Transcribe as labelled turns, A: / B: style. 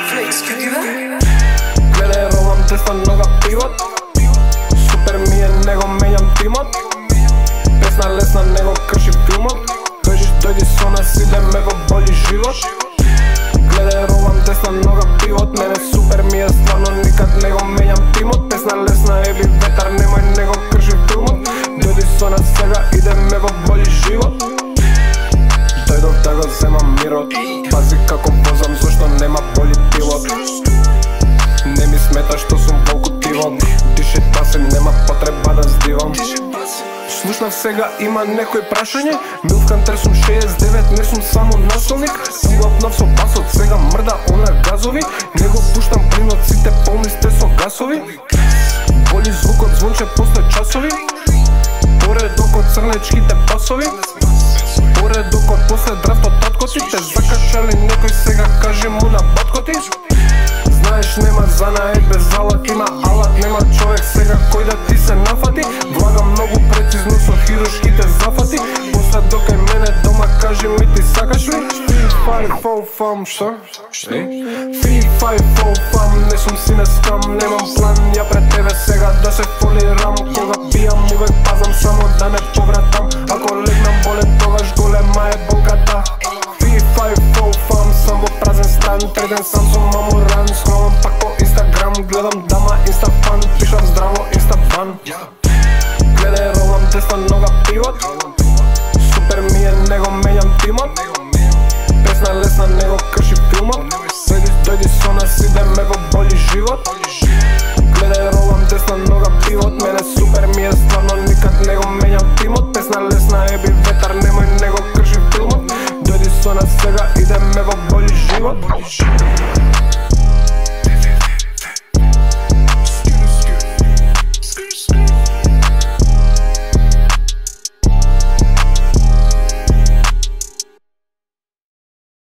A: Gledaj, rolam desna noga pivot. Super mi je nego menjam timot. Pesna lesna nego krši filmot. Kažeš dojdi s nas idem ego bolji život. Gledaj, rolam desna noga pivot. Mene super mi je stvarno nikad nego menjam timot. Pesna lesna jebi vetar nemoj nego krši filmot. Dojdi s nas svega idem ego bolji život. Dojdo da ga zemam mirot. Pazi kako vozam zašto nema bolji pilot. Ne mi smeta što sam volkutivom. Diše pasim nema potreba da zdivam. Slušam svega ima nekoj prašanje. Milf Hunter sam 69 ne sam samo naslovnik. Uglavnom so bas od svega mrda ona gazovi. Nego puštam plin od cite polni ste so gasovi. Bolji zvuk od zvonče postoje časovi. Pored oko crnečki te basovi. Pored oko posle draft od tatkoti. Te zakačali nekoj svega kaži mu na batkoti. Знаеш нема занае без алат, има алат, нема човек сега кој да ти се нафати. Влагам многу прецизно со хируршките зафати. После докај мене дома кажи ми ти сакаш ли? 3-5-4-5, што? 3-5-4-5, не сум си не скам, немам план, ја пред тебе сега да се фолирам. Кога пијам увек пазам само да не повратам. Ако легнам болен тогаш голема е болката. 3-5-4-5, сам во празен стан, треден сам сум мамуран. Скролам пак по Инстаграм, гледам дама инстафан, пишам здраво инстафан. Гледай, ролам десна нога пивот. Супер ми е него менjam тимот. Песна лесна него крши филмот. Дойди со нас идем его болji живот. Гледай, ролам десна нога пивот. Мене супер ми е стварно никад него менjam тимот. Песна лесна еби ветар немој него крши филмот. Дойди со нас сега идем его болji живот.